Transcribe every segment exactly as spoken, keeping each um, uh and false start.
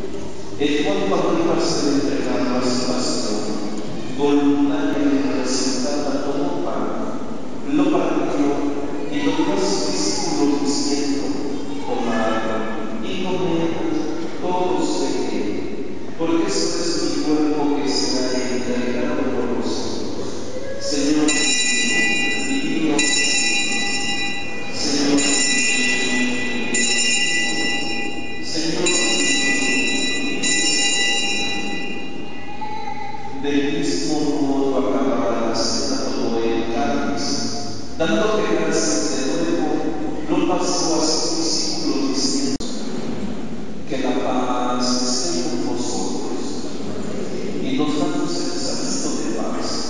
El cual para librarse de entregar a su pasión, voluntariamente recitada todo pan, lo partió y lo dio a sus discípulos diciendo: tomad y comed todos de él, porque esto es mi cuerpo que será entregado por vosotros. Señor, divinos, Señor, Señor, del mismo modo acababa la cena todo el cáliz, dándote gracias de nuevo, lo pasó a sus discípulos diciendo: que la paz esté con vosotros, y nos damos el saludo de paz.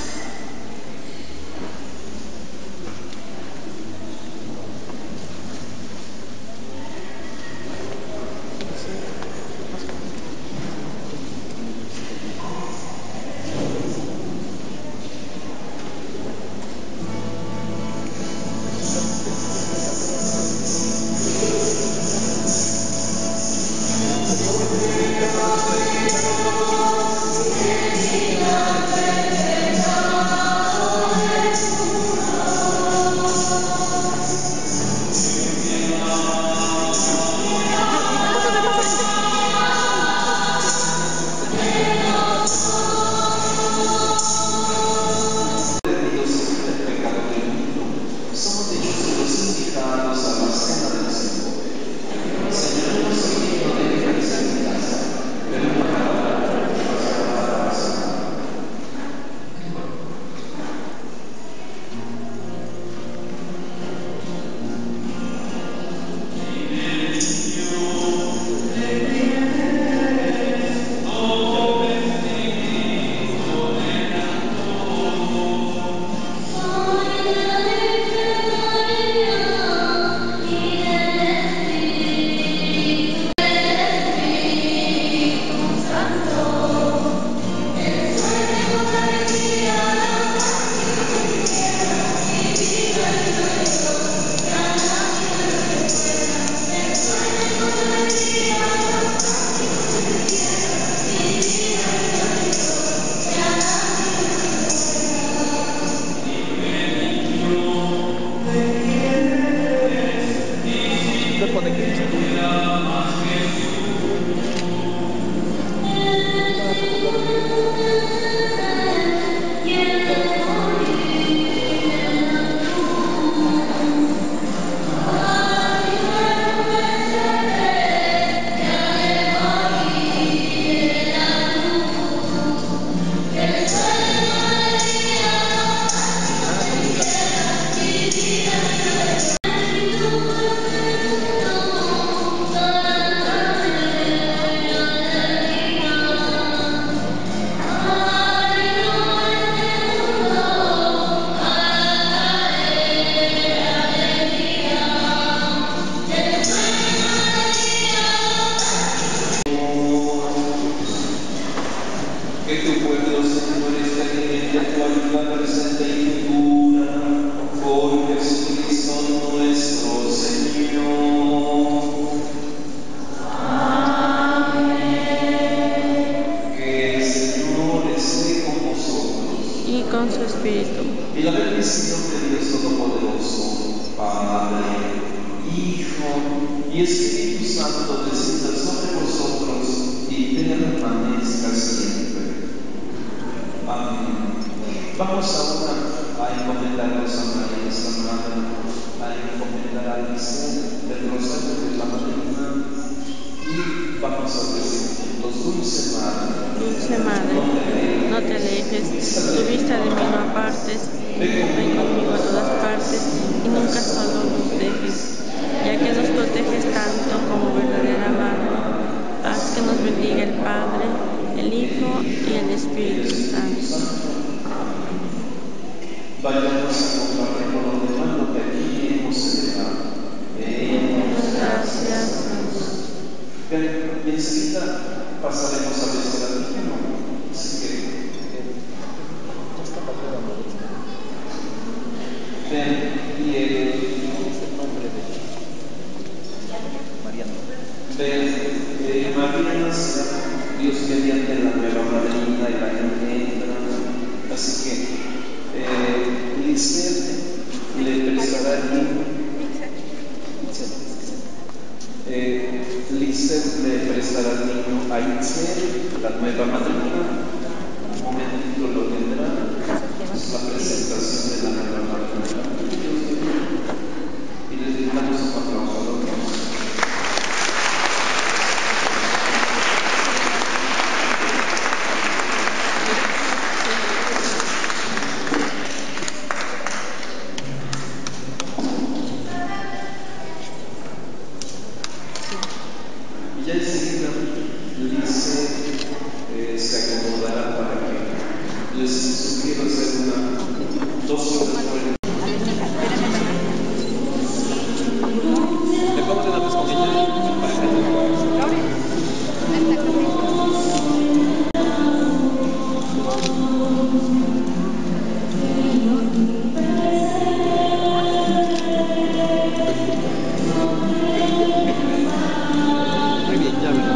Y la bendición de Dios Todopoderoso, Padre, Hijo y Espíritu Santo descienda sobre vosotros y permanezca siempre. Amén. Vamos ahora a encomendarnos a María nuestra Madre, a encomendar al misal del rosario de la Madrina, y vamos a decir juntos: dulce Madre, dulce Madre, no te alejes, tu vista de mí no apartes, ven conmigo a todas partes y nunca solo nos dejes, ya que nos proteges tanto como verdadera Madre. Haz que nos bendiga el Padre, el Hijo y el Espíritu Santo. Vayamos a compartir con los demás lo que aquí hemos celebrado. Gracias. Bien, y enseguida pasaremos a besar al niño. Así que ven y el nombre de Mariano. Ven, eh, María nacerá, Dios mediante la nueva madrina y la engendra. Así que eh, Lisbeth le prestará el niño. Eh, Lisbeth le prestará el niño a Itzel, la nueva madrina. Un momentito lo tendrá. Es la presentación de la nueva madrina. Y les damos un aplauso a los dos. Y ya enseguida Lice eh, se acomodará para que les sugiero hacer una, dos horas por el. ¿Le pongo de una vez con ella? Para que muy bien, ya verá.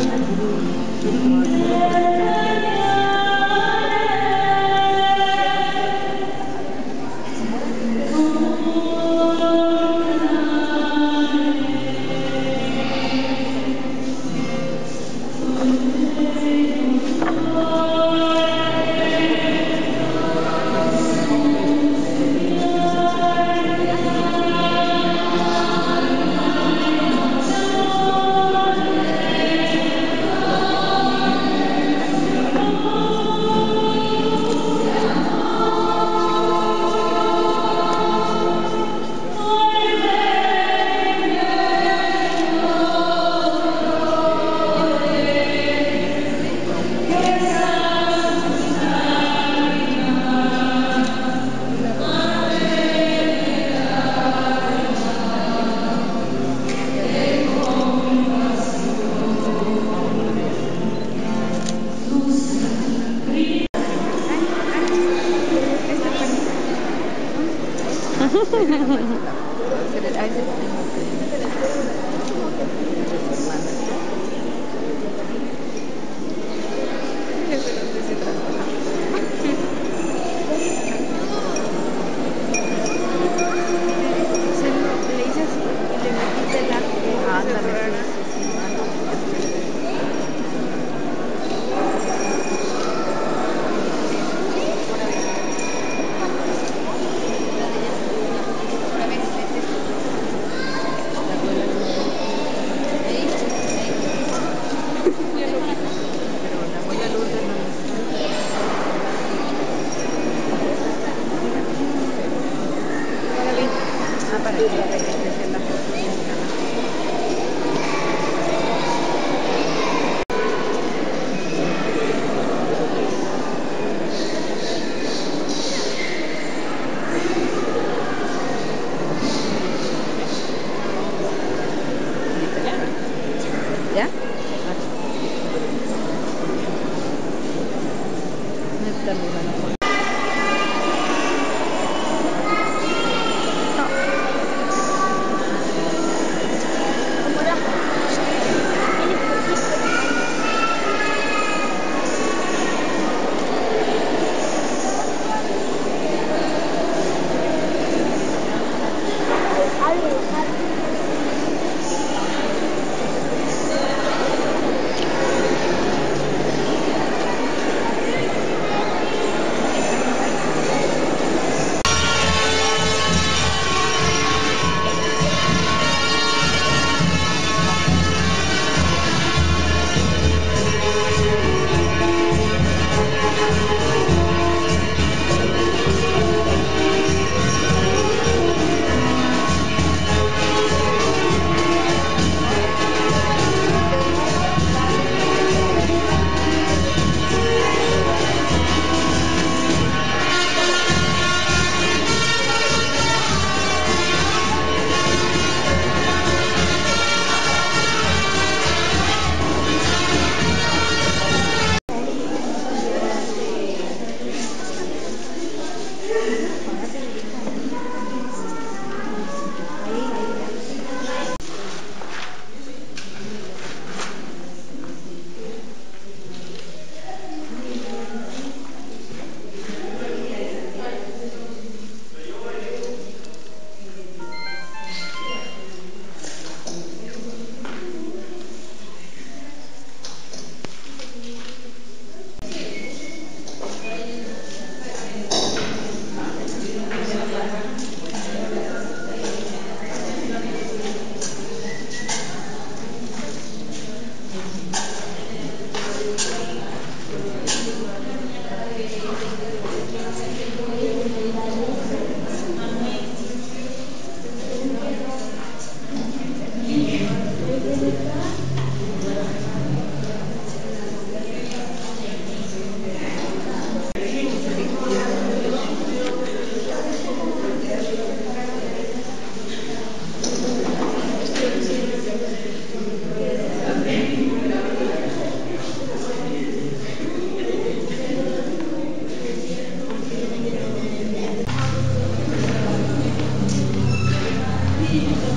¿Ya?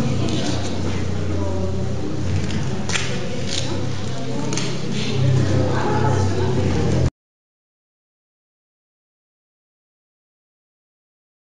Amén.